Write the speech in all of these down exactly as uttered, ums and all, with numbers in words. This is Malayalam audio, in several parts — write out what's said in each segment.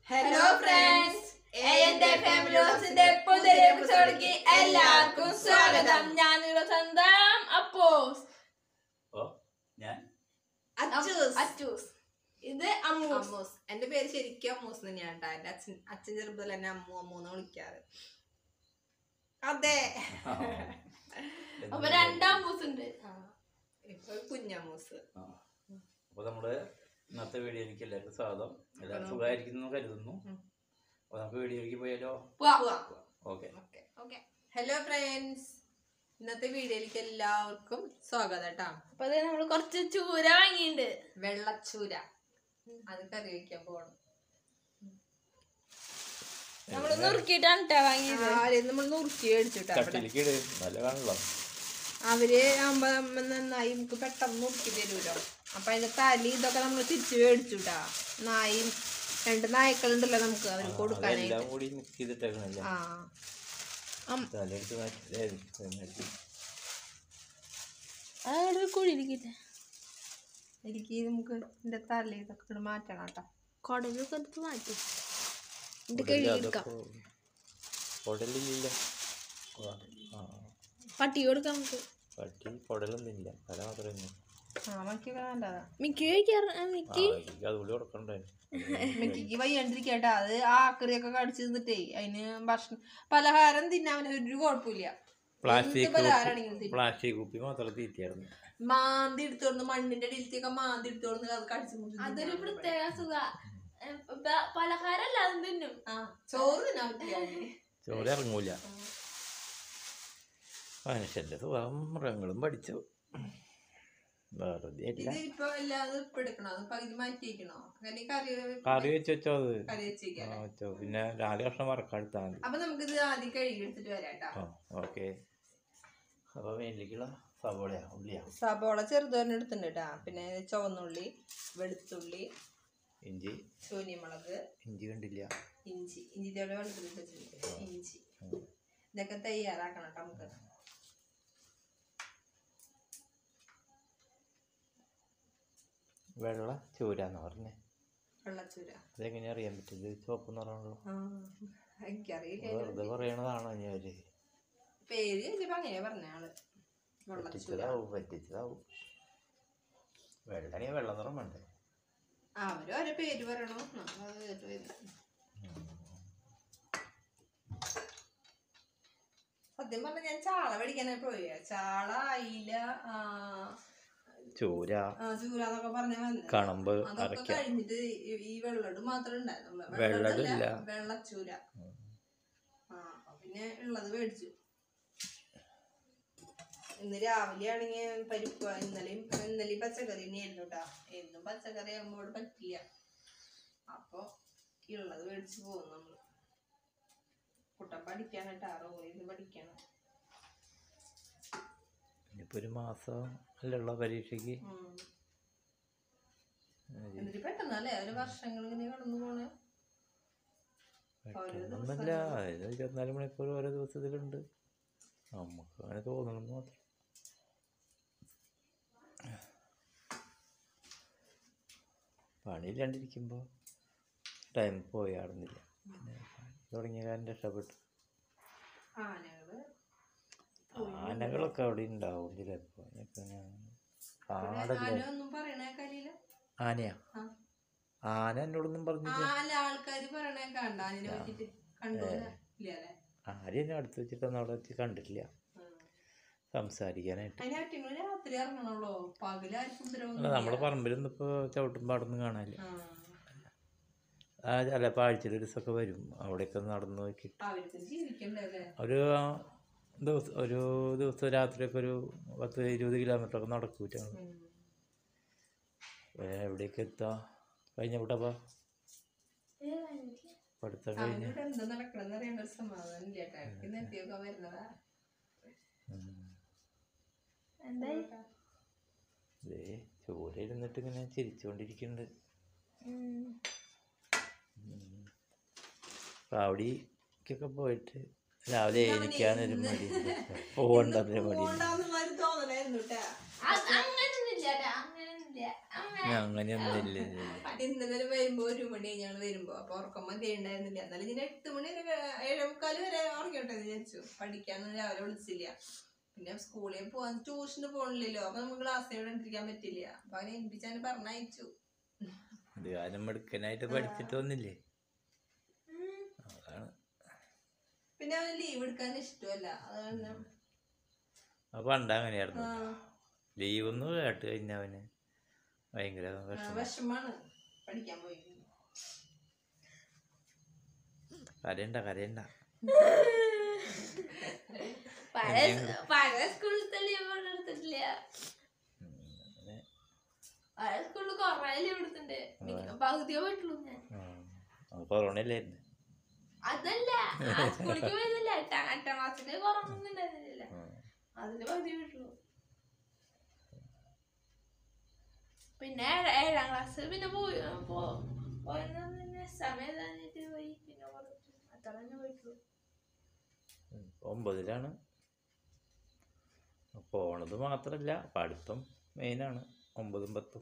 ഹലോ ഫ്രണ്ട്സ്, എന്റെ ഫാമിലി ഹൗസിന്റെ പുതിയ എപ്പിസോഡിലേക്ക് എല്ലാവർക്കും സ്വാഗതം. ഞാൻ സ്വന്തം അപ്പോസ്. ഞാൻ അച്ചൂസ്. ഇത് അമ്മൂസ്. എന്റെ പേര് ശരിക്കും അമ്മൂസ് തന്നെയാണ് കേട്ടോ. എന്റെ അച്ഛൻ അച്ഛൻ ചെറുപ്പത്തിൽ എന്നെ അമ്മു അമ്മൂന്ന് വിളിക്കാറ്. അതെ, അപ്പൊ രണ്ടമ്മൂസ് ഉണ്ട്. ഇപ്പൊ കുഞ്ഞമ്മൂസ്. അപ്പൊ നമ്മള് ഇന്നത്തെ വീഡിയോയിലേക്ക് എല്ലാവർക്കും സ്വാഗതം. എല്ലാവരും സുഖമായിരിക്കുന്നു കരുതുന്നു. അപ്പൊ നമുക്ക് വീഡിയോയിലേക്ക് പോയാലോ? ഓക്കെ. ഹലോ ഫ്രണ്ട്സ്, ഇന്നത്തെ വീഡിയോയിലേക്ക് എല്ലാവർക്കും സ്വാഗതം കേട്ടോ. അപ്പൊ അത് നമ്മള് കൊറച്ച് ചൂര വാങ്ങിയിട്ടുണ്ട്. വെള്ളച്ചൂര, അത് കറി വയ്ക്കാൻ പോകണം. നമ്മള് നുറുക്കിട്ടാണ് കേട്ടോ വാങ്ങിയത്. നമ്മൾ നുറുക്കി മേടിച്ചിട്ടാ. നല്ല കാണുള്ളൂ. അവര് ആകുമ്പോ നന്നായി നമുക്ക് പെട്ടെന്ന് നുറുക്കി തരൂലോ. അപ്പൊ അതിന്റെ തലി ഇതൊക്കെ നമ്മൾ തിരിച്ചു മേടിച്ചുട്ടാ. നായും രണ്ട് നായ്ക്കളുണ്ടല്ലോ നമുക്ക് അവര് കൊടുക്കാനായിട്ട്. എനിക്ക് നമുക്ക് ഇതിന്റെ തല ഇതൊക്കെ മാറ്റണം കേട്ടോ. കൊടലൊക്കെ എടുത്ത് മാറ്റി പട്ടി കൊടുക്കാം നമുക്ക്. പട്ടി കുടലൊന്നുമില്ല, തല മാത്രമേ. മിക്കി മിക്കി മിക്കിക്ക് വയ്യാണ്ടിരിക്കട്ടാ. അത് ആക്രിയൊക്കെ കടിച്ചു തിന്നിട്ടേ അതിന് ഭക്ഷണം പലഹാരം തിന്നാൻ ഒരു കുഴപ്പമില്ല. പ്ലാസ്റ്റിക് കുപ്പി മാത്രം തീറ്റിയായിരുന്നു. മാന്തി എടുത്തോണ്ട് മണ്ണിന്റെ അടിയിലത്തേക്ക് മാന്തി എടുത്തോണ്ട് അത് കടിച്ചു. അതൊരു പ്രത്യേക സുഖ. പലഹാരല്ല അത് തിന്നും. ചോറ് തിന്നാൻ പറ്റില്ല. ചോറ് ഇറങ്ങൂല. മനുഷ്യന്റെ സ്വഭാവം മൃഗങ്ങളും പഠിച്ചു. കറി വെച്ച് വെച്ചോ. അത് പിന്നെ നാല് കഷ്ണം വറക്കാടുത്താ മതി. അപ്പൊ നമുക്കിത് ആദ്യം കഴുകി എടുത്തിട്ട് വരാട്ടോ. ഓക്കെ. അപ്പൊ മേലിലേക്കുള്ള സവോളയാ ഉള്ളിയാ? സവോള ചെറുതോന്നെ എടുത്തിട്ടുണ്ട് കേട്ടാ. പിന്നെ ചുവന്നുള്ളി, വെളുത്തുള്ളി, ഇഞ്ചി, ചൂനിമുളക്, ഇഞ്ചി കണ്ടില്ല, ഇഞ്ചി ഇഞ്ചി വെള്ളത്തിൽ വെച്ചിട്ടുണ്ട്. ഇഞ്ചി ഇതൊക്കെ തയ്യാറാക്കണം കേട്ടോ നമുക്ക്. വെള്ള ചൂരാന്ന് പറഞ്ഞേ. വെള്ളച്ചൂര അതെങ്ങനെയാ അറിയാൻ പറ്റിയത്? ചുവപ്പ് നിറമാണല്ലോ. എനിക്കറിയില്ല, വെറുതെ പറയണതാണോ ഇനി അവര്? പേര് ചോദിച്ചപ്പോ അങ്ങനെയാ പറഞ്ഞ ആള്. പറ്റിച്ചതാവും പറ്റിച്ചതാവും. വെള്ളണിയാ വെള്ള നിറം വേണ്ടേ? അവര് ഓരോ പേര് പറയണോ. സത്യം പറഞ്ഞ ഞാൻ ചാള മേടിക്കാനായി പോയ. ചാള, അയില, ചൂര, ചൂരാന്നൊക്കെ പറഞ്ഞ കണമ്പ് അതൊക്കെ കഴിഞ്ഞിട്ട് ഈ വെള്ളട് മാത്രമേ ഉണ്ടായിരുന്നുള്ളൂ. വെള്ളച്ചൂര. ആ പിന്നെ ഉള്ളത് മേടിച്ചു. ഇന്ന് രാവിലെ ആണെങ്കിൽ പരിപ്പ്. ഇന്നലെയും ഇന്നലെയും പച്ചക്കറി തന്നെയായിരുന്നു കേട്ടാ. എന്നും പച്ചക്കറി ആകുമ്പോൾ പറ്റില്ല. അപ്പൊ ഉള്ളത് മേടിച്ചു പോകും നമ്മള്. കുട്ടൻ പഠിക്കാനായിട്ട് ആറോന്ന് പഠിക്കണം. ഇനിയിപ്പോ ഒരു മാസം അല്ലുള്ള പരീക്ഷയ്ക്ക്. എന്നിട്ട് പെട്ടെന്നല്ലേ ഒരു വർഷങ്ങൾ ഇങ്ങനെ കടന്നു പോണേ. ഒന്നല്ല, ഇരുപത്തിനാല് മണിക്കൂർ ഓരോ ദിവസത്തിലുണ്ട്. നമുക്ക് അങ്ങനെ തോന്നണമെന്ന് മാത്രം. പണിയില്ലാണ്ടിരിക്കുമ്പോൾ ടൈം പോയാടുന്നില്ല. പിന്നെ തുടങ്ങിയ കാര്യം രക്ഷപ്പെട്ടു. ആനകളൊക്കെ അവിടെ ഉണ്ടാവും ചിലപ്പോ. ആനയാ? ആന എന്നോടൊന്നും പറഞ്ഞില്ല. ആരും എന്നെ അടുത്ത് വെച്ചിട്ടൊന്നും അവിടെ വെച്ച് കണ്ടിട്ടില്ല സംസാരിക്കാനായിട്ട്. നമ്മളെ പറമ്പിലൊന്നും ഇപ്പൊ ചവിട്ടുമ്പോ അവിടെ നിന്ന് കാണാനില്ല. ആ ചിലപ്പോൾ ആഴ്ചയിൽ ഒരു ദിവസമൊക്കെ വരും. അവിടെയൊക്കെ നടന്നു നോക്കിയിട്ട് ഒരു ദിവസം ഒരു ദിവസം രാത്രിയൊക്കെ ഒരു പത്ത് ഇരുപത് കിലോമീറ്റർ ഒക്കെ നടക്കൂറ്റ. എവിടേക്ക് എത്താ കഴിഞ്ഞ കൂട്ടപ്പാ പഠിത്തം കഴിഞ്ഞ ചോര ഇരുന്നിട്ട് ഇങ്ങനെ ചിരിച്ചുകൊണ്ടിരിക്കുന്നുണ്ട്. പാവടിക്കൊക്കെ പോയിട്ട് രാവിലെ എനിക്കാനൊരു മടി, പോകണ്ടെന്നൊരു മടി. അങ്ങനെയൊന്നുമില്ല. ഇന്നലെ വരുമ്പോ ഒരു മണി ഞങ്ങൾ വരുമ്പോ അപ്പൊ ഉറക്കം മതി ഉണ്ടായിരുന്നില്ല. എന്നാലും ഞാൻ എട്ട് മണി വരെ ഏഴേമുക്കാല് വരെ ഉറങ്ങിയോട്ടെ എന്ന് വിചാരിച്ചു. പഠിക്കാനൊന്നും രാവിലെ വിളിച്ചില്ല. പിന്നെ സ്കൂളിൽ പോവാൻ ട്യൂഷന് പോകണില്ലല്ലോ. അപ്പൊ നമുക്ക് ക്ലാസ്സിൽ കണ്ടിരിക്കാൻ പറ്റില്ല. അപ്പൊ അവനെ എൽപ്പിച്ചാൻ പറഞ്ഞയച്ചു. എടുക്കാനായിട്ട് പഠിച്ചിട്ടൊന്നില്ലേ. അതാണ്. പിന്നെ അവന് ലീവ് എടുക്കാൻ ഇഷ്ടമല്ല. അതാണ് അപ്പൊ പണ്ട് അങ്ങനെയായിരുന്നു. ലീവ് ഒന്ന് കേട്ട് കഴിഞ്ഞ അവന് ഭയങ്കര വിഷമാണ് പഠിക്കാൻ പോയി. കരയണ്ട കരയണ്ട. പഴയ സ്കൂളിലത്തെ ലീവ് എടുത്തിട്ടില്ല. പഴയ സ്കൂളിൽ കൊറേ ലീവ് എടുത്തിട്ടുണ്ട്. പകുതിയോ പോയിട്ടുള്ളൂ ഞാൻ. കൊറോണ അല്ലായിരുന്നു. അതല്ല സ്കൂളിലേക്ക് പോയതല്ല. എട്ടാം എട്ടാം ക്ലാസ്സില് കൊറോണ ഒന്നും ഉണ്ടായിരുന്നില്ല. അതിന് പകുതി പോയിട്ടുള്ളൂ. പിന്നെ ഏഴാം ക്ലാസ് പിന്നെ പോയി പോയെന്ന് സമയം കഴിഞ്ഞിട്ട് പോയി. പിന്നെ അത്ര തന്നെ പോയിട്ടുള്ളൂ. ഒമ്പതിലാണ് പോണത്. മാത്രല്ല പഠിത്തം മെയിനാണ്. ഒമ്പതും പത്തും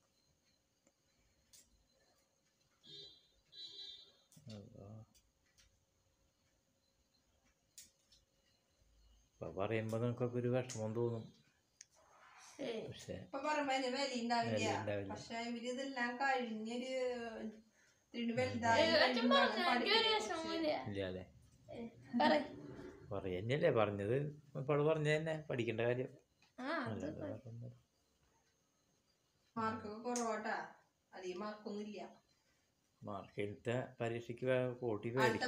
ഇപ്പൊ പറയുമ്പോ നമുക്കൊക്കെ ഒരു വിഷമം തോന്നും. പക്ഷെ പക്ഷെ ഇവര് ഇതെല്ലാം കഴിഞ്ഞൊരു ഇല്ലല്ലേ പറയല്ലേ പറഞ്ഞത്. ഇപ്പോൾ പറഞ്ഞത് തന്നെ പഠിക്കേണ്ട കാര്യം. മാർക്കൊക്കെ കുറവാട്ടാ. അധികം മാർക്കൊന്നുമില്ല. മാർക്കിലത്തെ പരീക്ഷയ്ക്ക് കൂട്ടി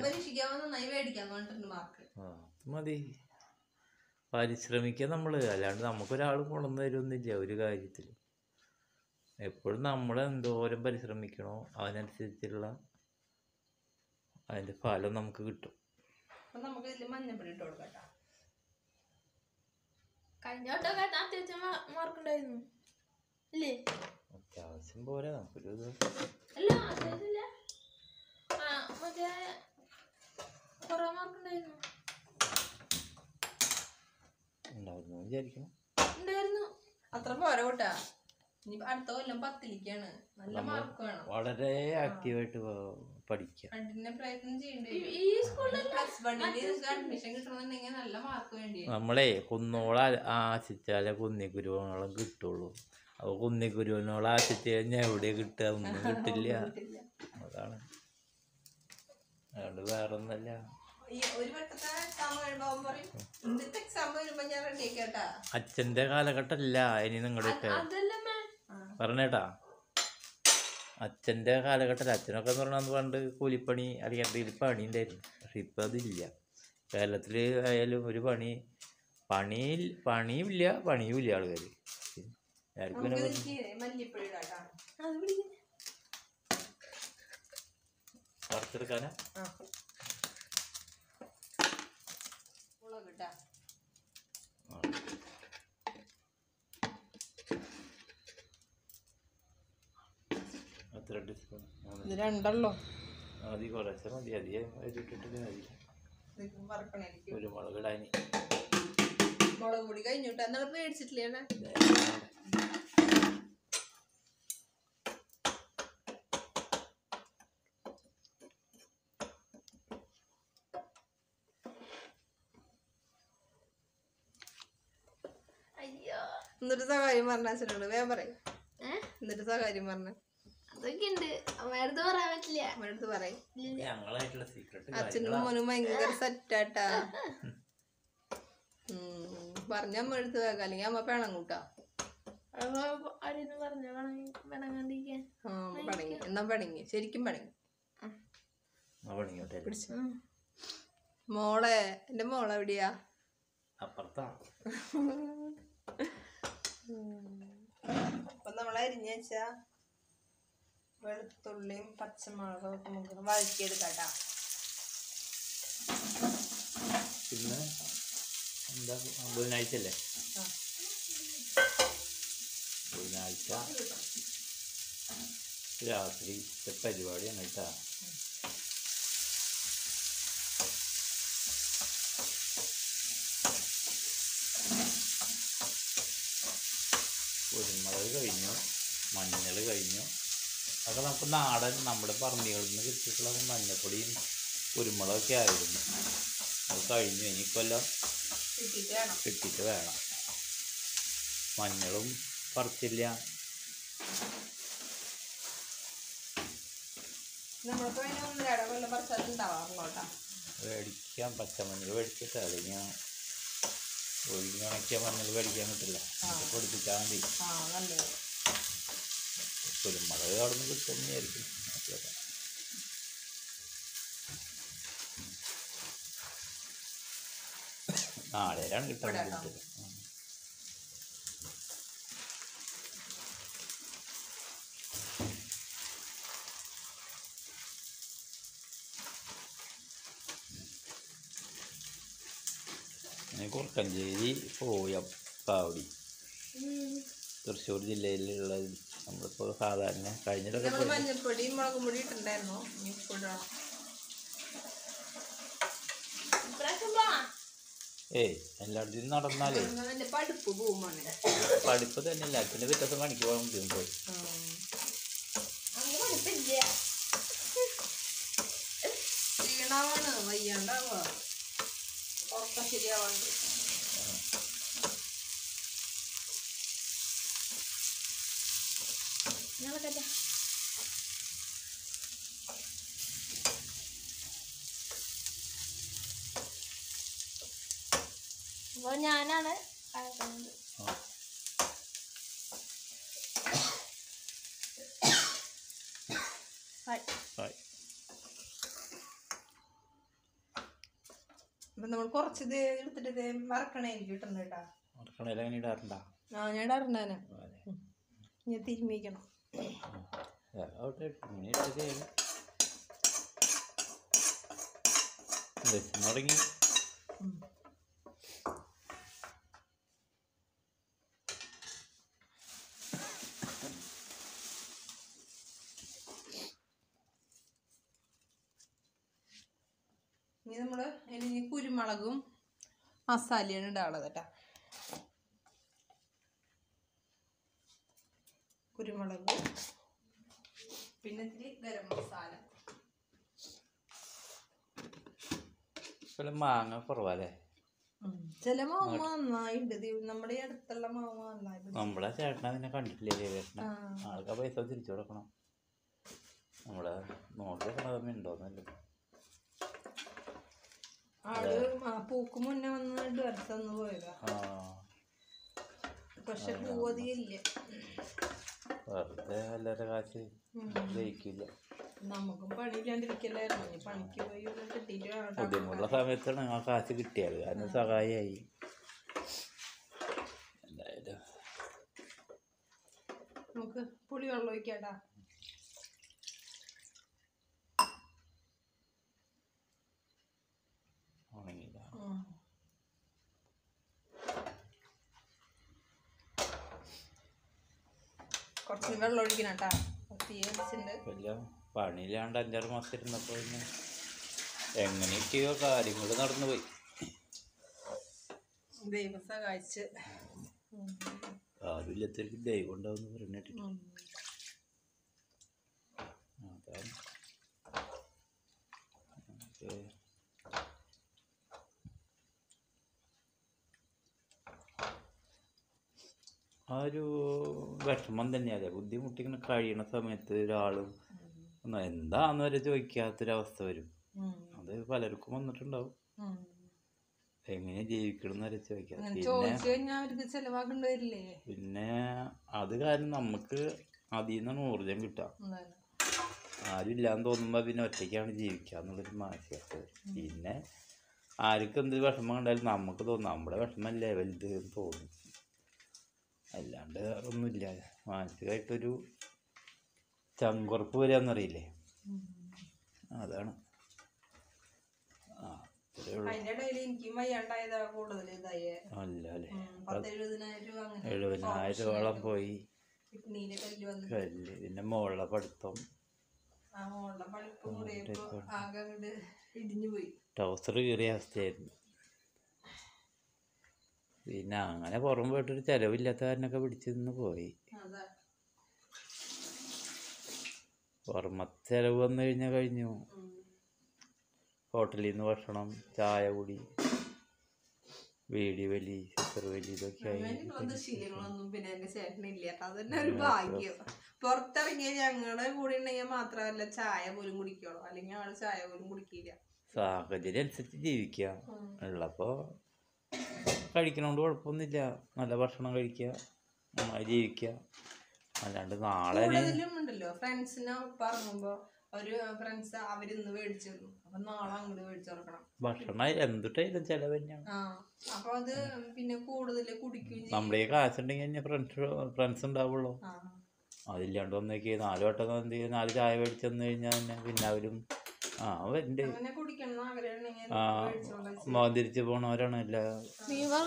മതി. പരിശ്രമിക്കുക നമ്മള്. അല്ലാണ്ട് നമുക്കൊരാൾ കൊണ്ടുവന്ന് തരുമൊന്നുമില്ല ഒരു കാര്യത്തിൽ. എപ്പോഴും നമ്മൾ എന്തോരം പരിശ്രമിക്കണോ അതിനനുസരിച്ചുള്ള അതിന്റെ ഫലം നമുക്ക് കിട്ടും. നമുക്ക് ഇതിൽ മഞ്ഞപ്പൊടി ഇട്ട് കൊടുക്കട്ടാ. കഴിഞ്ഞ വട്ടം അത്യാവശ്യം മാർക്കുണ്ടായിരുന്നു ഇല്ലേ? അത്യാവശ്യം പോരാ നമുക്കൊരു അല്ല അത്യാവശ്യമില്ല. മറ്റേ കൊറേ മാർക്കുണ്ടായിരുന്നു ഉണ്ടായിരുന്നു വിചാരിക്കണം. ഉണ്ടായിരുന്നു. അത്ര പോരാ കൂട്ടാ. ഇനി അടുത്ത കൊല്ലം പത്തിലേക്കാണ്. നല്ല മാർക്ക് വേണം. വളരെ ആക്റ്റീവായിട്ട് പഠിക്കാം. പ്രയത്നം ചെയ്യണ്ടേ. അഡ്മിഷൻ കിട്ടണമെന്നുണ്ടെങ്കിൽ നല്ല മാർക്ക് വേണ്ടി. നമ്മളെ കുന്നോളം ആശിച്ചാലേ കുന്നിക്കുരുവോളം കിട്ടുള്ളൂ. അപ്പൊ കുന്നിക്കുരുവിനോളം ആശിച്ച് കഴിഞ്ഞാൽ എവിടെ കിട്ടുക? ഒന്നും കിട്ടില്ല. അതാണ്. അതുകൊണ്ട് വേറെ ഒന്നല്ല. അച്ഛന്റെ കാലഘട്ടമല്ല ഇനി നിങ്ങളുടെയൊക്കെ പറഞ്ഞേട്ടാ. അച്ഛന്റെ കാലഘട്ടത്തിൽ അച്ഛനൊക്കെ എന്ന് പറഞ്ഞാൽ പണ്ട് കൂലിപ്പണി അല്ലെങ്കിൽ പണി ഉണ്ടായിരുന്നു. പക്ഷെ ഇപ്പൊ അതില്ല. കേരളത്തില് ആയാലും ഒരു പണി പണി പണിയുമില്ല പണിയുമില്ല ആൾക്കാര്. വറുത്തെടുക്കാനാ എത്ര ടീസ്പൂൺ? രണ്ടല്ലോ. മതി കുറച്ച് മതി. അധികം ഇട്ടിട്ട് മതി. കുരുമുളക് ഇടാനി. മുളക് പൊടി കഴിഞ്ഞിട്ട് എന്നാലും മേടിച്ചിട്ടില്ലേ? എന്നിട്ട് സകാര്യം പറഞ്ഞ അച്ഛനോട് വേഗം പറയും. എന്നിട്ട് സകാര്യം പറഞ്ഞ അതൊക്കെ ഉണ്ട്. അമ്മയടുത്ത് പറയാൻ പറ്റില്ല. അമ്മയടുത്ത് പറയും. സീക്രട്ട് അച്ഛനും മോനും ഭയങ്കര സെറ്റാട്ടാ. പറഞ്ഞ അമ്മ എടുത്ത് വെക്കാം. അല്ലെങ്കിൽ അമ്മ പിണം കൂട്ടാ. പണങ്ങി എന്നാ പണങ്ങി ശരിക്കും പണങ്ങി. മോളെ എന്റെ മോളെ എവിടെയാ? അപ്പുറത്താ. അപ്പൊ നമ്മൾ അരിഞ്ഞ വെച്ചാ വെളുത്തുള്ളിയും പച്ചമുളകും നമുക്ക് വഴറ്റിയെടുക്കാട്ടാ. പിന്നെ എന്താ ബുധനാഴ്ച അല്ലേ? ബുധനാഴ്ച രാത്രി പരിപാടിയാണ് കേട്ടാ. കുരുമുളക് കഴിഞ്ഞു. മഞ്ഞൾ കഴിഞ്ഞു. അതൊക്കെ നമുക്ക് നാടൻ നമ്മുടെ പറമ്പികളിൽ നിന്ന് കിട്ടിയിട്ടുള്ള മഞ്ഞപ്പൊടിയും കുരുമുളകൊക്കെ ആയിരുന്നു. അത് കഴിഞ്ഞു. ഇനിയിപ്പോൾ കിട്ടിയിട്ട് വേണം. മഞ്ഞളും പറിച്ചില്ല. മേടിക്കാം, പച്ചമഞ്ഞൾ മേടിച്ചിട്ട് അല്ലെങ്കിൽ ഒഴുകിണക്കിയ മഞ്ഞൾ മേടിക്കാൻ കിട്ടില്ല. പൊടിപ്പിച്ചാൽ മതി. കുരുമുളക് അവിടെ നിന്ന് കിട്ടുന്നതായിരിക്കും. നാളെയാണ് കിട്ടാൻ വേണ്ടിയിട്ട്. കുറുക്കഞ്ചേരി പോയ കാവടി തൃശ്ശൂർ ജില്ലയിലുള്ള നമ്മളിപ്പോൾ സാധാരണ കഴിഞ്ഞിട്ടൊക്കെ മഞ്ഞൾപ്പൊടി മുളകും പൊടി ഇട്ടുണ്ടായിരുന്നു. ഏയ് എല്ലായിടത്തും നടന്നാലേ പഠിപ്പ് പോകുമ്പോൾ പഠിപ്പ് തന്നെ ഇല്ല. പിന്നെ വ്യത്യാസം പണിക്ക് പോകാൻ ബുദ്ധിമുട്ട്. ക്ഷീണമാണ്, വയ്യാണ്ടാവുക, ഉറക്കം ശരിയാവാണ്ട്. അപ്പോൾ ഞാനാണ് അപ്പൊ നമ്മൾ കുറച്ച് ഇത് എടുത്തിട്ട് ഇത് വറക്കണേക്ക് കിട്ടുന്നുണ്ട് കേട്ടാ. വറക്കണേലങ്ങനെ ഇടാറുണ്ടോ? ആ ഞാൻ ഇടാറുണ്ടാനെ. ഞാൻ തിരുമ്മിക്കണം. തുടങ്ങി. ഇനി നമ്മള് ഇനി കുരുമുളകും മസാലയാണ് ഇടാനുള്ളത് കേട്ടാ. കുരുമുളക് പിന്നെ ഇത്തിരി ഗരം മസാല. മാങ്ങ കുറവല്ലേ? ചില മാവ് നന്നായിണ്ട്. നമ്മുടെ അടുത്തുള്ള മാവ് നന്നായിട്ട്. നമ്മളെ ചേട്ടനെ അതിനെ കണ്ടിട്ടില്ലേ? ചേട്ടനെ ആൾക്കാ പൈസ തിരിച്ചു കൊടുക്കണം. നമ്മളെ നോക്കി ഉണ്ടോന്നല്ലേ. ആള് പൂക്ക് മുന്നേ വന്നിട്ട് വരത്തന്ന് പോയതാ. പക്ഷെ പൂവതിയില്ല. വെറുതെ എല്ലാവരുടെ കാശ് ജയിക്കില്ല. നമുക്കും പണിയില്ലാണ്ടിരിക്കലായിരുന്നു. പണിക്ക് പോയി കിട്ടിയിട്ട് ബുദ്ധിമുട്ടുള്ള സമയത്താണ് ആ കാശ് കിട്ടിയത്. അതിന് സഹായമായി. എന്തായാലും നമുക്ക് പുളി വെള്ളം ഒഴിക്കാട്ടാ. കുറച്ച് വെള്ളം ഒഴിക്കണം കേട്ടാ. വലിയ പണിയില്ലാണ്ട് അഞ്ചാറ് മാസം ഇരുന്നപ്പോൾ പിന്നെ എങ്ങനെയൊക്കെയോ കാര്യങ്ങൾ നടന്നു പോയി. ദൈവം സഹായിച്ച്. ആരുമില്ലത്തേക്ക് ദൈവം ഉണ്ടാവുമെന്ന് പറഞ്ഞിട്ട് അതാണ്. ആ ഒരു വിഷമം തന്നെയല്ലേ. ബുദ്ധിമുട്ടിങ്ങനെ കഴിയണ സമയത്ത് ഒരാളും ഒന്ന് എന്താന്ന് വരെ ചോദിക്കാത്തൊരവസ്ഥ വരും. അത് പലർക്കും വന്നിട്ടുണ്ടാവും. എങ്ങനെ ജീവിക്കണം വരെ ചോദിക്കാം. പിന്നെ പിന്നെ അത് കാരണം നമുക്ക് അതിൽ നിന്നാണ് ഊർജം കിട്ടുക. ആരും ഇല്ലാന്ന് തോന്നുമ്പോ പിന്നെ ഒറ്റയ്ക്കാണ് ജീവിക്കുക എന്നുള്ളൊരു മാനസികാവസ്ഥ. പിന്നെ ആർക്കും എന്ത് വിഷമം കണ്ടാലും നമുക്ക് തോന്നും നമ്മുടെ വിഷമല്ലേ വലുത് എന്ന് തോന്നും. അല്ലാണ്ട് ഒന്നുമില്ല. മാനസികമായിട്ടൊരു ചങ്കുറപ്പ് വരികയെന്നറിയില്ലേ, അതാണ്. ആ അല്ല അല്ലേ. എഴുപതിനായിരം രൂപയോളം പോയി. കല്ല് പിന്നെ മോളുടെ പഠിത്തം, ടൗസർ കീറിയ അവസ്ഥയായിരുന്നു. പിന്നെ അങ്ങനെ പുറം പോയിട്ടൊരു ചിലവില്ലാത്ത കാരനൊക്കെ പിടിച്ചു നിന്ന് പോയി. പുറമത്തെ ചിലവ് വന്നു കഴിഞ്ഞാൽ കഴിഞ്ഞു. ഹോട്ടലിൽ നിന്ന് ഭക്ഷണം, ചായ കുടി, വീടി വലി, സിസർ വലി, ഇതൊക്കെ ആയി. ശീലങ്ങളൊന്നും പിന്നെ എന്റെ ചേട്ടനില്ല. അതന്നെ ഒരു ഭാഗ്യം. പുറത്തിറങ്ങിയ ഞങ്ങളുടെ കൂടെ ഉണ്ടെങ്കിൽ മാത്രമല്ല ചായ പോലും കുടിക്കുള്ളൂ, അല്ലെങ്കിൽ ആള് ചായ പോലും കുടിക്കില്ല. സാഹചര്യം അനുസരിച്ച് ജീവിക്കാം. ഉള്ളപ്പോ കഴിക്കണോണ്ട് കുഴപ്പമൊന്നുമില്ല. നല്ല ഭക്ഷണം കഴിക്കുക, നന്നായി ജീവിക്കുക. അല്ലാണ്ട് നാളെ ഉണ്ടല്ലോ ഫ്രണ്ട്സിനെ പറഞ്ഞുമ്പോ ഒരു ഫ്രണ്ട്സ് അവരിന്ന് മേടിച്ചു തന്നു, അപ്പൊ നാളെ അങ്ങോട്ട് മേടിച്ചു കൊടുക്കണം. ഭക്ഷണം എന്തിട്ടായാലും ചെലവ് തന്നെയാണ്. അപ്പൊ അത് പിന്നെ കൂടുതൽ കുടിക്കുകയും നമ്മുടെ കാശുണ്ടെങ്കിൽ തന്നെ ഫ്രണ്ട്സ് ഫ്രണ്ട്സ് ഉണ്ടാവുള്ളൂ. അതില്ലാണ്ട് വന്നേക്ക് നാല് വട്ടം എന്ത് ചെയ്യും, നാല് ചായ മേടിച്ചു തന്നു കഴിഞ്ഞാൽ തന്നെ പിന്നെ അവരും ആ വരണ്ട് ആ മോൻ തിരിച്ചു പോണവരാണ് എല്ലാവരും.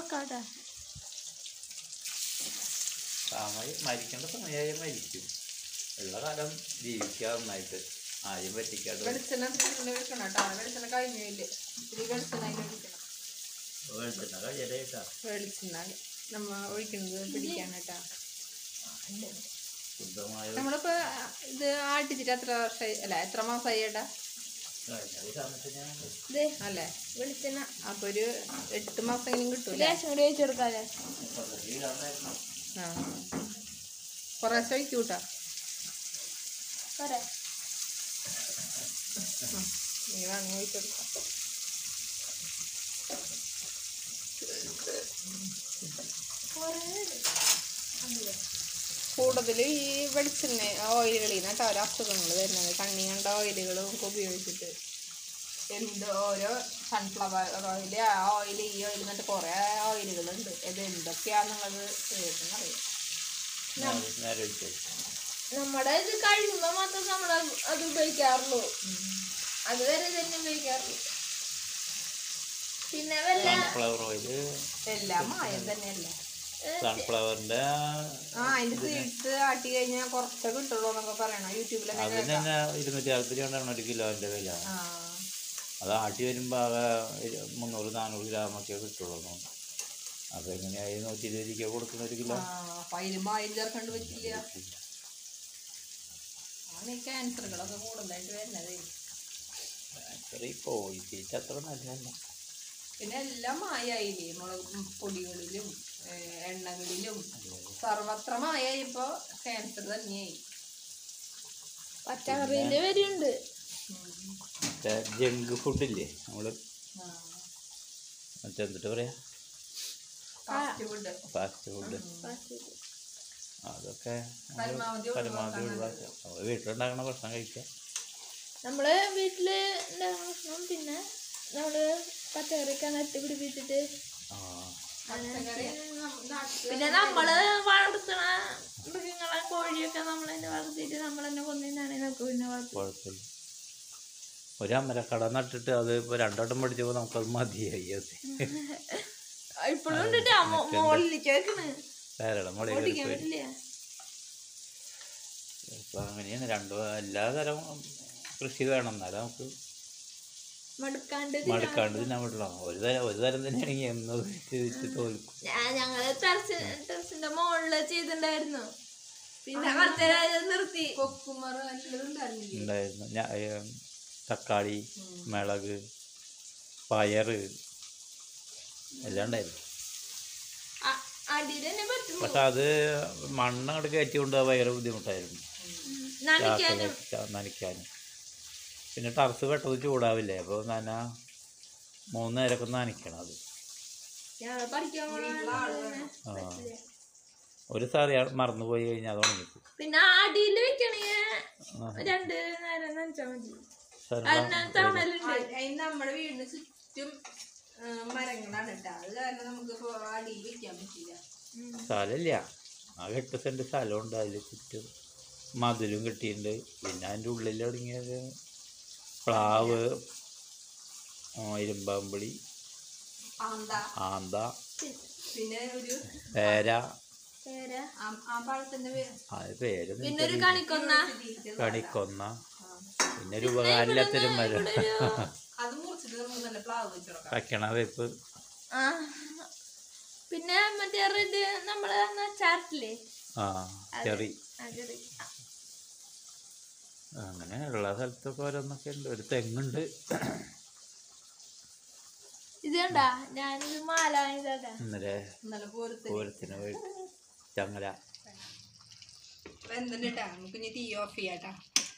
മരിക്കേണ്ട സമയമായി മരിക്കും. ഉള്ള കാലം ജീവിക്കുക നന്നായിട്ട്, ആരും പറ്റിക്കാതെ. വെളിച്ചെണ്ണ കഴിഞ്ഞില്ലേ, വെളിച്ചെണ്ണ കഴിയാനായിട്ടാ വെളിച്ചെണ്ണ നമ്മ ഒഴിക്കുന്നത് പിടിക്കാനായിട്ടാ. ശുദ്ധമായ നമ്മളിപ്പോ ഇത് ആട്ടിച്ചിട്ട് എത്ര വർഷമായി, അല്ല എത്ര മാസമായി ഏട്ടാ അല്ലേ വെളിച്ചെണ്ണ? അപ്പൊ ഒരു എട്ട് മാസം എങ്കിലും കിട്ടൂലേ? ആ കുറേശ്ശെ ഒഴിക്കൂട്ടാ. നീ വാങ്ങി ഒഴിച്ചെടുക്കാം. കൂടുതൽ ഈ വെളിച്ചെണ്ണ ഓയിലുകളിൽ നിന്നിട്ട് ഓരോ അസുഖങ്ങൾ വരുന്നത്. കണ്ണി കണ്ട ഓയിലുകളും ഒക്കെ ഉപയോഗിച്ചിട്ട് എന്ത് ഓരോ സൺഫ്ലവർ ഓയിൽ, ആ ഓയിൽ ഈ ഓയിൽ എന്നിട്ട് കുറേ ഓയിലുകളുണ്ട്. ഇത് എന്തൊക്കെയാണെന്നുള്ളത് കേട്ടെന്നറിയാം. നമ്മുടെ ഇത് കഴിയുമ്പോ മാത്രം നമ്മൾ അത് ഉപയോഗിക്കാറുള്ളൂ, അതുവരെ തന്നെ ഉപയോഗിക്കാറുള്ളൂ. പിന്നെ സൺഫ്ലവർ ഓയിൽ എല്ലാം മായം തന്നെയല്ലേ. സൺഫ്ലവറിന്റെ ആ അതിന്റെ സീഡ്സ് ആട്ടി കഴിഞ്ഞാൽ കുറച്ചേ കിട്ടുള്ളൂ എന്നൊക്കെ പറയണം യൂട്യൂബിലൊക്കെ. അതിന് തന്നെ ഇരുന്നൂറ്റി അറുപത്തി രണ്ടാണ് ഒരു കിലോന്റെ വില. അത് ആട്ടി വരുമ്പോ ആകെ മുന്നൂറ് നാനൂറ് ഗ്രാമൊക്കെ കിട്ടുള്ളൂ. അപ്പൊ എങ്ങനെയായി നൂറ്റി ഇരുപത് രൂപ കൊടുക്കുന്ന ഒരു കിലോ. അതിന് മായം ചേർക്കേണ്ടി പറ്റില്ല. ആണ് ഈ ക്യാൻസറുകളൊക്കെ കൂടുതലായിട്ട് വരുന്നത്. ക്യാൻസർ ഈ കോഴി തീറ്റ അത്ര നല്ലതല്ല. പിന്നെ എല്ലാം മായായില്ലേ, മുളക് പൊടികളിലും എണ്ണകളിലും സർവത്ര മായായി. ഇപ്പൊ ക്യാൻസർ തന്നെയായി. പച്ചക്കറിന്റെ വരുന്നുണ്ട് ജങ്ക് ഫുഡില്ലേ നമ്മള്, മറ്റേ എന്നിട്ട് പറയാ ഫാസ്റ്റ് ഫുഡ്, അതൊക്കെ പരമാവധി ഒഴിവാക്കാം. വീട്ടിലുണ്ടാക്കണ ഭക്ഷണം കഴിക്കാം. നമ്മള് വീട്ടില് ഉണ്ടാക്കുന്ന ഭക്ഷണം, പിന്നെ നമ്മള് പച്ചക്കറിയൊക്കെ നട്ട് പിടിപ്പിച്ചിട്ട്, പിന്നെ നമ്മള് വളർത്തണ മൃഗങ്ങളെ കോഴിയൊക്കെ നമ്മൾ തന്നെ വളർത്തിയിട്ട് നമ്മൾ തന്നെ കൊന്നിട്ടാണ് നമുക്ക് പിന്നെ കുഴപ്പമില്ല. ഒരു അമരക്കട നട്ടിട്ട് അത് ഇപ്പൊ രണ്ടോട്ടം പഠിച്ചപ്പോ നമുക്കത് മതിയായി. അത് ഇപ്പോഴും മോളിലേക്ക് ഇപ്പൊ അങ്ങനെയാണ്. രണ്ടു എല്ലാ തരം കൃഷി വേണം, എന്നാലും നമുക്ക് മടുക്കാണ്ട് മടുക്കാണ്ട് തിന്നാൻ പറ്റില്ല. ഒരു തരം ഒരു തരം തന്നെയാണെങ്കിൽ എന്ന് തോൽക്കും. ഞങ്ങള് ടെറസിന്റെ മുകളില് ചെയ്തിട്ടുണ്ടായിരുന്നു, പിന്നെ നിർത്തി. ഉണ്ടായിരുന്നു തക്കാളി, മിളക്, പയറ് എല്ലാം ഉണ്ടായിരുന്നു. പക്ഷെ അത് മണ്ണ് അങ്ങോട്ട് കയറ്റി കൊണ്ട് ഭയങ്കര ബുദ്ധിമുട്ടായിരുന്നു നനയ്ക്കാനും. പിന്നെ ടറസ് പെട്ടെന്ന് ചൂടാവില്ലേ, അപ്പോൾ നന മൂന്ന് നേരമൊക്കെ നനയ്ക്കണം. അത് ആ ഒരു സാറി മറന്നുപോയി കഴിഞ്ഞാൽ അത് ഉണങ്ങിപ്പോ. പിന്നെ അടിയിൽ വെക്കണെങ്കിൽ രണ്ട് നേരം നനച്ചാൽ മതി. നമ്മുടെ വീടിന് ചുറ്റും മരങ്ങളാണ് കേട്ടോ, അത് കാരണം നമുക്ക് അടിയിൽ വെക്കാൻ പറ്റില്ല. സ്ഥലമില്ല, ആ എട്ട് സെന്റ് സ്ഥലമുണ്ട്. അതിൽ ചുറ്റും മതിലും കെട്ടിയിട്ടുണ്ട്. പിന്നെ അതിൻ്റെ ഉള്ളിൽ തുടങ്ങിയത് പ്ലാവ്, ഇരുമ്പാമ്പുളി, ആന്ത, പിന്നെ ഒരു പേര, അത് പേര് കണിക്കൊന്ന, പിന്നെ ഒരു ഉപകാരമില്ലാത്തൊരു മരം കക്കണ വേപ്പ്. പിന്നെ മറ്റേ റെഡ് നമ്മള് ചാർട്ടില്ലേ, ആ ചെറി. അങ്ങനെ ഉള്ള സ്ഥലത്തൊക്കെ ഓരോന്നൊക്കെ ഉണ്ട്. ഒരു തെങ്ങുണ്ട്. ഇത് കണ്ടാ ഞാനിത് മാല വാങ്ങിയതാ ഇന്നലെ ഇന്നലെ പൂരത്തിന് പൂരത്തിന് പോയിട്ട് ചങ്ങല. എന്തിട്ടാ നമുക്ക് ഇനി തീ ഓഫ് ചെയ്യാട്ടാ.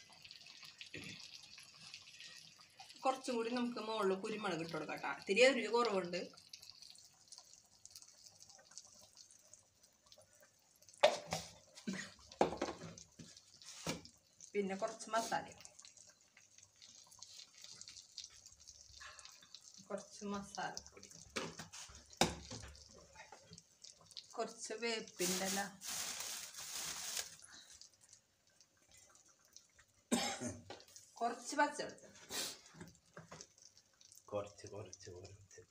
കുറച്ചും കൂടി നമുക്ക് മുകളിൽ കുരുമുളക് ഇട്ട് കൊടുക്കാട്ടാ. ഇത്തിരി ഒരു കുറവുണ്ട്. പിന്നെ കുറച്ച് മസാല, കുറച്ച് മസാലപ്പൊടി, കുറച്ച് വേപ്പിൻ്റെ ഇല, കുറച്ച് പച്ചവെളിച്ചെണ്ണ, കുറച്ച് കുറച്ച് കുറച്ച്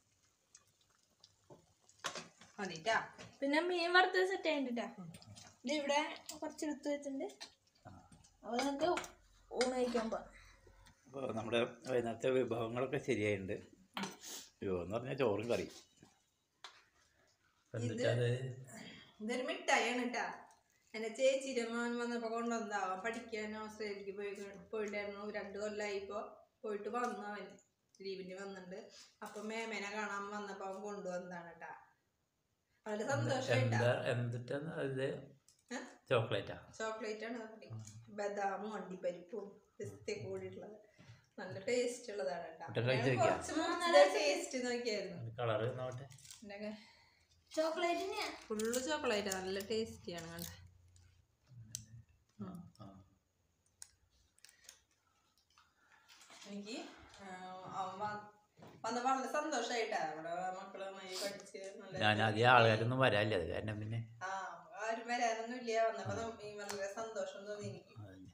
മതിട്ടാ. പിന്നെ മീൻ വറുത്ത് സെറ്റ് ചെയ്യണ്ടിട്ടാ. ഇത് ഇവിടെ കുറച്ചെടുത്ത് വെച്ചിട്ടുണ്ട്. അപ്പോൾ നമുക്ക് ഊണ് കഴിക്കാൻ പോവാം. അപ്പോൾ നമ്മുടെ വൈകുന്നേരത്തെ വിഭവങ്ങളൊക്കെ ശരിയായിട്ടുണ്ട്. വിഭവം എന്ന് പറഞ്ഞാൽ ചോറും കറി. എന്നിട്ടത് ഇതൊരു മിഠായിയാണ് കേട്ടാ. എൻ്റെ ചേച്ചിയുടെ മോൻ വന്നപ്പോൾ കൊണ്ടുവന്നതാവാം. പഠിക്കാൻ ഓസ്ട്രേലിയക്ക് പോയി പോയിട്ടായിരുന്നു. രണ്ട് കൊല്ലമായി ഇപ്പോൾ പോയിട്ട് വന്നു. അവൻ ലീവിന് വന്നിട്ടുണ്ട്. അപ്പം മേമേനെ കാണാൻ വന്നപ്പോൾ അവൻ കൊണ്ടുവന്നതാണ് കേട്ടാ. വളരെ സന്തോഷമായിട്ടാ. എന്തിട്ടാണ് അത്? ചോക്ലേറ്റാ? ചോക്ലേറ്റ് ആണ്. ബദാമും അണ്ടിപ്പരിപ്പും പിസ്തയും കൂടിയിട്ടുള്ളത്. നല്ല ടേസ്റ്റ് ഉള്ളതാണ് കേട്ടോ. ടേസ്റ്റ് നോക്കിയായിരുന്നു. കളറ് നോട്ടെ. ചോക്ലേറ്റിന് ഫുള്ള് ചോക്ലേറ്റ് നല്ല ടേസ്റ്റിയാണ് കണ്ട. എനിക്ക് വന്ന വളരെ സന്തോഷമായിട്ടാ. നമ്മുടെ മക്കള് പഠിച്ച് ഞാൻ അധികം ആൾക്കാരൊന്നും വരാല്ലേ, അത് കാരണം പിന്നെ ആ ആരും വരാനൊന്നും ഇല്ല. വന്നപ്പോ വളരെ സന്തോഷം തോന്നി എനിക്ക്.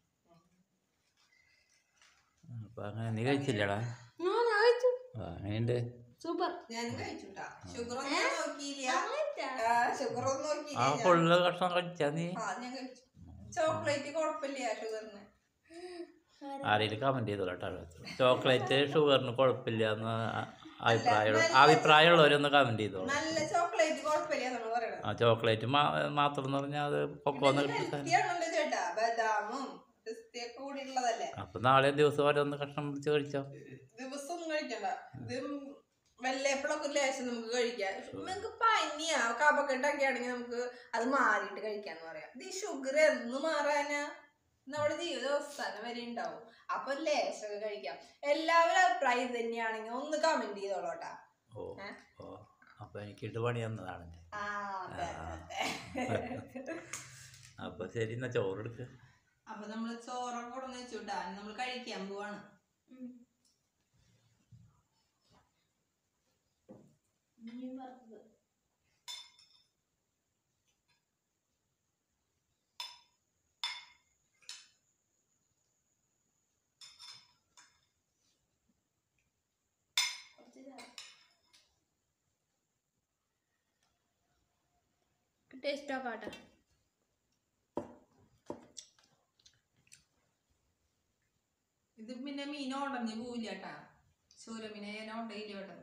അപ്പൊ അങ്ങനെ നീ കഴിച്ചില്ലടാ? അങ്ങനെയുണ്ട്. സൂപ്പർ. ഞാനും കഴിച്ചുട്ടാ. ഷുഗർ ഒന്നും നോക്കിയില്ല. ഷുഗർ ഒന്നും നോക്കിയില്ല. ആ ഫുള്ള് കഷ്ണം കഴിച്ചാ നീ? ആ ഞാൻ കഴിച്ചു. ചോക്ലേറ്റ് കുഴപ്പമില്ല ഷുഗറിന്. ആരെങ്കിലും കമന്റ് ചെയ്തോളൂ കേട്ടോ. ചോക്ലേറ്റ് ഷുഗറിന് കുഴപ്പമില്ല എന്ന് അഭിപ്രായം അഭിപ്രായമുള്ളവരൊന്ന് കമന്റ് ചെയ്തോളൂ. നല്ല ചോക്ലേറ്റ് കുഴപ്പമില്ല പറയണത്. ആ ചോക്ലേറ്റ് മാത്രം എന്ന് പറഞ്ഞാൽ അത് പൊക്കോന്ന് ചേട്ടാ. ബദാമും പിസ്തയൊക്കെ കൂടി ഉള്ളതല്ലേ. അപ്പൊ നാളെ ദിവസം ഓരോന്ന് കഷ്ണം പിടിച്ച് കഴിച്ചോ. ദിവസം ഒന്നും കഴിക്കണ്ട. ഇത് വെള്ളയപ്പളൊക്കെ ലേശം നമുക്ക് കഴിക്കാം. നമുക്ക് പനിയാ കപക്കെട്ടൊക്കെ ആണെങ്കിൽ നമുക്ക് അത് മാറിയിട്ട് കഴിക്കാന്ന് പറയാം. ഇത് ഈ ഷുഗർ എന്ന് മാറാനാ? നമ്മുടെ ജീവിത അവസാനം വരെ ഉണ്ടാവും. അപ്പൊ ലേശമൊക്കെ കഴിക്കാം. എല്ലാവരും അഭിപ്രായം തന്നെയാണെങ്കിൽ ഒന്ന് കമന്റ് ചെയ്തോളൂട്ടാ. ഓ ഓ അപ്പൊ എനിക്കിട്ട് പണി തന്നതാണ്. അപ്പൊ ശരി, എന്നാ ചോറെടുക്ക്. അപ്പൊ നമ്മള് ചോറൊക്കെ കൊടുന്ന് വെച്ചുട്ടാ. നമ്മൾ കഴിക്കാൻ പോവാണ്. ടേസ്റ്റ് നോക്കാട്ടെ. ഇത് പിന്നെ മീൻ ഉടഞ്ഞ് പോവില്ല കേട്ടാ. സൂര്യമീനെ ഞാൻ ഉടയില്ല കേട്ടോ.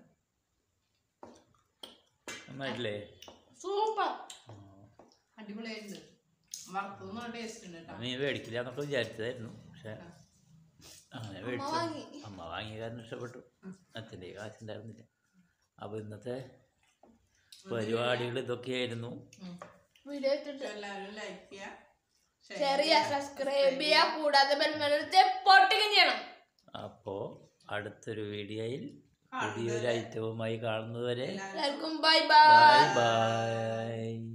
നന്നായിട്ടില്ലേ? സൂപ്പർ. അടിപൊളിയായിട്ടുണ്ട്. വറുത്തൊന്നും ടേസ്റ്റ് ഉണ്ട് കേട്ടോ. നീ മേടിക്കില്ല എന്നൊക്കെ വിചാരിച്ചതായിരുന്നു, പക്ഷെ അങ്ങനെ മേടിച്ചു. അമ്മ വാങ്ങിയ കാരണം ഇഷ്ടപ്പെട്ടു. അച്ഛൻ്റെ കാശുണ്ടായിരുന്നില്ല. അപ്പോൾ ഇന്നത്തെ പരിപാടികൾ ഇതൊക്കെയായിരുന്നു. വീഡിയോ ഇട്ടിട്ട് എല്ലാവരും ലൈക്ക് ചെയ്യുക, ഷെയർ ചെയ്യുക, സബ്സ്ക്രൈബ് ചെയ്യുക, കൂടാതെ ബെൽ ബട്ടൺ പൊട്ടിക്കുകയും ചെയ്യണം. അപ്പോൾ അടുത്തൊരു വീഡിയോയിൽ പുതിയൊരു ഐറ്റവുമായി കാണുന്നതുവരെ എല്ലാവർക്കും ബൈ ബൈ ബൈ ബൈ.